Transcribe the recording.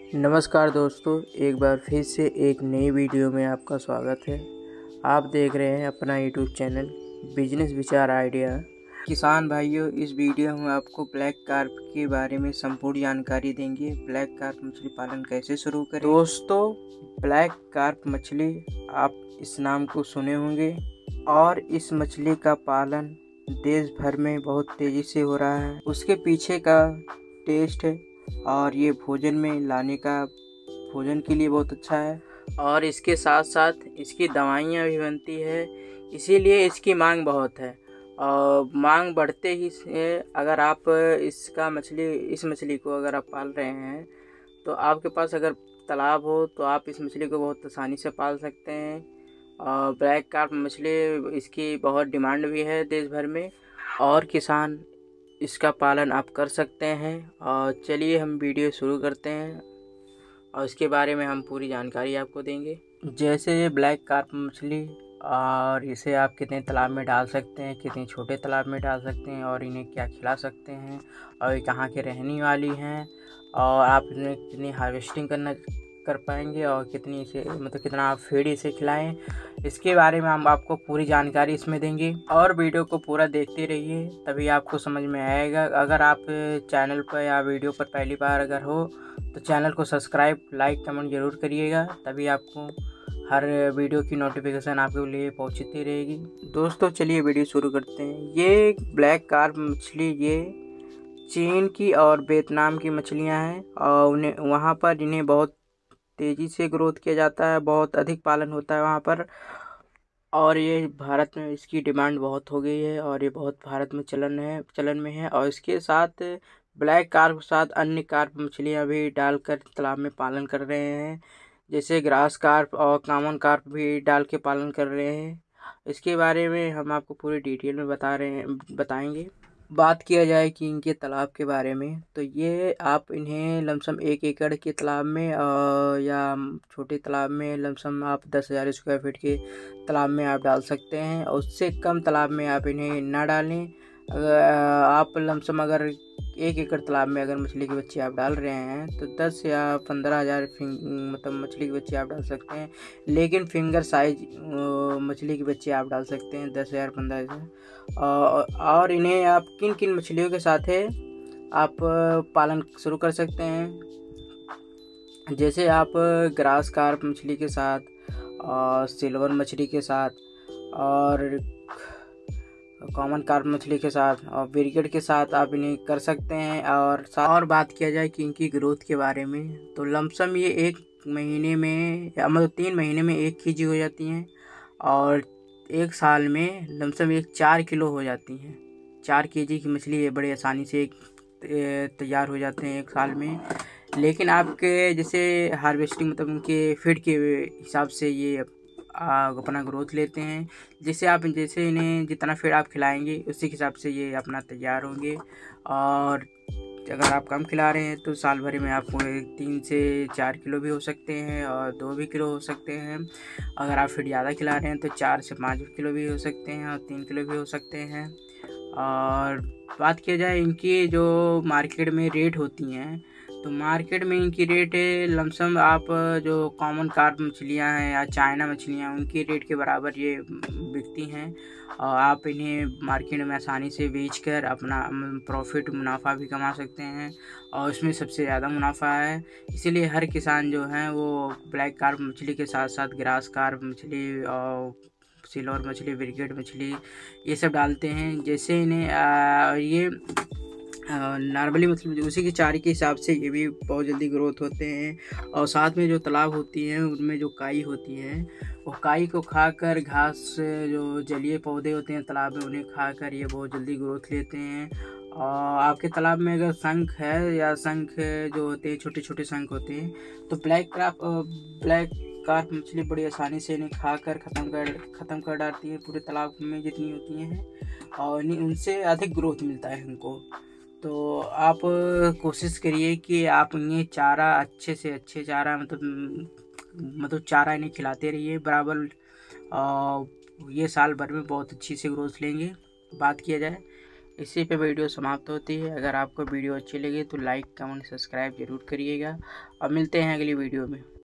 नमस्कार दोस्तों, एक बार फिर से एक नई वीडियो में आपका स्वागत है। आप देख रहे हैं अपना यूट्यूब चैनल बिजनेस विचार आइडिया। किसान भाइयों, इस वीडियो में आपको ब्लैक कार्प के बारे में संपूर्ण जानकारी देंगे। ब्लैक कार्प मछली पालन कैसे शुरू करें। दोस्तों, ब्लैक कार्प मछली आप इस नाम को सुने होंगे और इस मछली का पालन देश भर में बहुत तेज़ी से हो रहा है। उसके पीछे का टेस्ट है और ये भोजन में लाने का भोजन के लिए बहुत अच्छा है और इसके साथ साथ इसकी दवाइयाँ भी बनती है, इसीलिए इसकी मांग बहुत है। और मांग बढ़ते ही से अगर आप इस मछली को अगर आप पाल रहे हैं तो आपके पास अगर तालाब हो तो आप इस मछली को बहुत आसानी से पाल सकते हैं। और ब्लैक कार्प मछली इसकी बहुत डिमांड भी है देश भर में और किसान इसका पालन आप कर सकते हैं। और चलिए हम वीडियो शुरू करते हैं और इसके बारे में हम पूरी जानकारी आपको देंगे। जैसे ये ब्लैक कार्प मछली और इसे आप कितने तालाब में डाल सकते हैं, कितने छोटे तालाब में डाल सकते हैं और इन्हें क्या खिला सकते हैं और ये कहाँ के रहने वाली हैं और आप इन्हें कितनी हार्वेस्टिंग कर पाएंगे और कितना आप फीड इसे खिलाएं, इसके बारे में हम आपको पूरी जानकारी इसमें देंगे। और वीडियो को पूरा देखते रहिए, तभी आपको समझ में आएगा। अगर आप चैनल पर या वीडियो पर पहली बार अगर हो तो चैनल को सब्सक्राइब, लाइक, कमेंट ज़रूर करिएगा, तभी आपको हर वीडियो की नोटिफिकेशन आपके लिए पहुंचती रहेगी। दोस्तों चलिए वीडियो शुरू करते हैं। ये ब्लैक कार्प मछली ये चीन की और वियतनाम की मछलियां हैं और वहाँ पर इन्हें बहुत तेज़ी से ग्रोथ किया जाता है, बहुत अधिक पालन होता है वहाँ पर। और ये भारत में इसकी डिमांड बहुत हो गई है और ये बहुत भारत में चलन में है। और इसके साथ ब्लैक कार्प के साथ अन्य कार्प मछलियाँ भी डालकर तालाब में पालन कर रहे हैं, जैसे ग्रास कार्प और कॉमन कार्प भी डाल के पालन कर रहे हैं। इसके बारे में हम आपको पूरी डिटेल में बताएंगे। बात किया जाए कि इनके तालाब के बारे में, तो ये आप इन्हें लमसम 1 एकड़ के तालाब में या छोटे तालाब में लमसम आप 10,000 स्क्वायर फीट के तालाब में आप डाल सकते हैं। और उससे कम तालाब में आप इन्हें ना डालें। अगर आप लमसम अगर 1 एकड़ तालाब में अगर मछली के बच्चे आप डाल रहे हैं तो 10 या 15,000 मछली के बच्चे आप डाल सकते हैं। लेकिन फिंगर साइज मछली के बच्चे आप डाल सकते हैं 10,000 15,000। और इन्हें आप किन किन मछलियों के साथ है आप पालन शुरू कर सकते हैं, जैसे आप ग्रास कार्प मछली के साथ और सिल्वर मछली के साथ और कॉमन कार्प मछली के साथ और ब्रिगेड के साथ आप इन्हें कर सकते हैं। और बात किया जाए कि इनकी ग्रोथ के बारे में, तो लमसम ये 1 महीने में या 3 महीने में 1 केजी हो जाती हैं और 1 साल में लमसम 4 किलो हो जाती हैं। 4 केजी की मछली ये बड़े आसानी से तैयार हो जाते हैं 1 साल में। लेकिन आपके जैसे हार्वेस्टिंग उनके फीड के हिसाब से ये अपना ग्रोथ लेते हैं। जैसे इन्हें जितना फीड आप खिलाएंगे उसी के हिसाब से ये अपना तैयार होंगे। और अगर आप कम खिला रहे हैं तो साल भर में आपको 3 से 4 किलो भी हो सकते हैं और 2 भी किलो हो सकते हैं। अगर आप फीड ज़्यादा खिला रहे हैं तो 4 से 5 किलो भी हो सकते हैं और 3 किलो भी हो सकते हैं। और बात किया जाए इनकी जो मार्केट में रेट होती हैं, तो मार्केट में इनकी रेट लमसम आप जो कॉमन कार्प मछलियाँ हैं या चाइना मछलियाँ उनकी रेट के बराबर ये बिकती हैं। और आप इन्हें मार्केट में आसानी से बेचकर अपना मुनाफा भी कमा सकते हैं और उसमें सबसे ज़्यादा मुनाफा है। इसीलिए हर किसान जो हैं वो ब्लैक कार्प मछली के साथ साथ ग्रास कार्प मछली और सिल्वर मछली, ब्रिगेड मछली ये सब डालते हैं। जैसे इन्हें ये नॉर्मली मतलब उसी की चारे के हिसाब से ये भी बहुत जल्दी ग्रोथ होते हैं। और साथ में जो तालाब होती हैं उनमें जो काई होती है वो काई को खाकर घास, जो जलीय पौधे होते हैं तालाब में उन्हें खाकर ये बहुत जल्दी ग्रोथ लेते हैं। और आपके तालाब में अगर शंख है या शंख जो होते हैं छोटे छोटे शंख होते हैं तो ब्लैक कार्प मछली बड़ी आसानी से इन्हें खाकर ख़त्म कर डालती है पूरे तालाब में जितनी होती हैं और उनसे अधिक ग्रोथ मिलता है उनको। तो आप कोशिश करिए कि आप इन्हें चारा अच्छे से अच्छे चारा मतलब चारा इन्हें खिलाते रहिए बराबर। ये साल भर में बहुत अच्छी से ग्रोथ लेंगे। बात किया जाए इसी पे वीडियो समाप्त होती है। अगर आपको वीडियो अच्छी लगी तो लाइक कमेंट सब्सक्राइब जरूर करिएगा और मिलते हैं अगली वीडियो में।